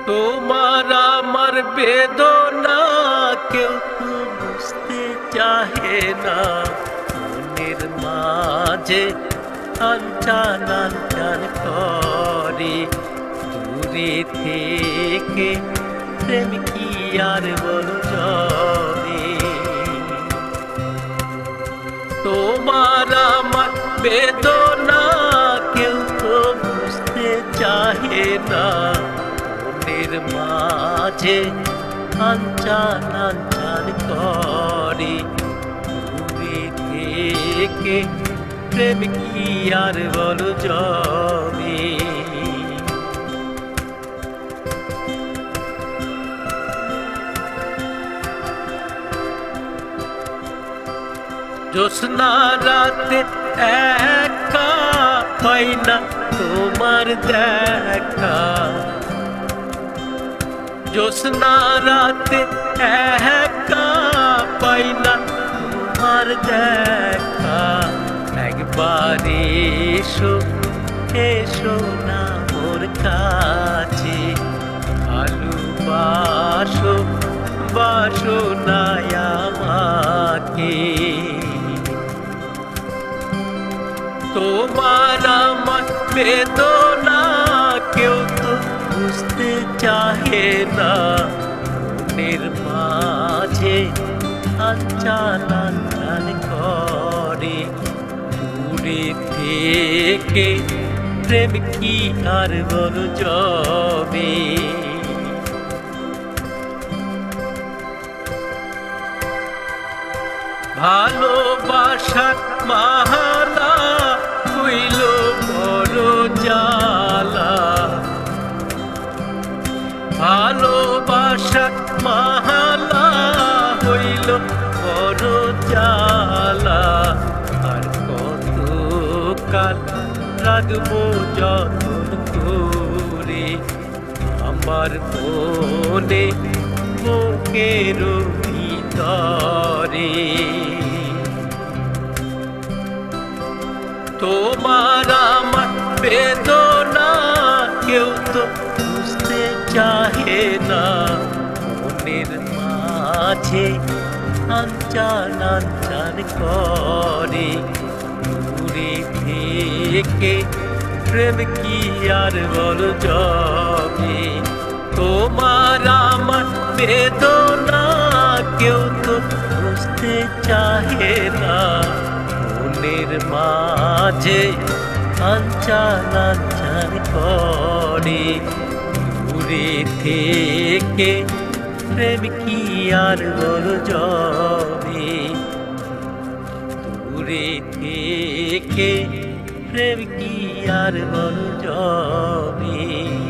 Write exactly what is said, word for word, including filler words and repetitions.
তোমার আমার বেদনা কেউ তো বুঝতে চাহে না, মনের মাঝে আনচান আনচান করে। দূরে থেকে প্রেম কি আর বলো যাবে, তোমার আমার বেদনা কেউ তো বুঝতে চাহে না, মনের মাঝে আনচান আনচান করে। দূরে থেকে প্রেম কি আর বলো যাবে। জ্যোৎস্না রাতে একা পাই না তোমার দেখা, জ্যোৎস্না রাতে একা পাই না তোমার দেখা। একবার এসো এসো না মোর কাছে, ভালোবাসো বাসো না আমাকে। তোমার আমার বেদনা কেউ তো বুঝতে চাহে না, মনের মাঝে আনচান আনচান করে। দূরে থেকে প্রেম কি আর বলো যাবে। ভালোবাসার মাহালা হইল বড় জ্বালা, ভালোবাসার মাহালা হইল বড় জ্বালা। আর কত কাল রাখবো যতন করে, আমার মনে বুকের ভিতরে। তোমার আমার বেদনা কেউ তো বুঝতে চাহে না, মনের মাঝে আনচান আনচান করে। দূরে থেকে প্রেম কি আর বলো যাবে। তোমার আমার বেদনা কেউ তো বুঝতে চাহে না, মনের মাঝে আনচান আনচান করে। দূরে থেকে প্রেম কি আর বলো যাবে, দূরে থেকে প্রেম কি আর বলো যাবে।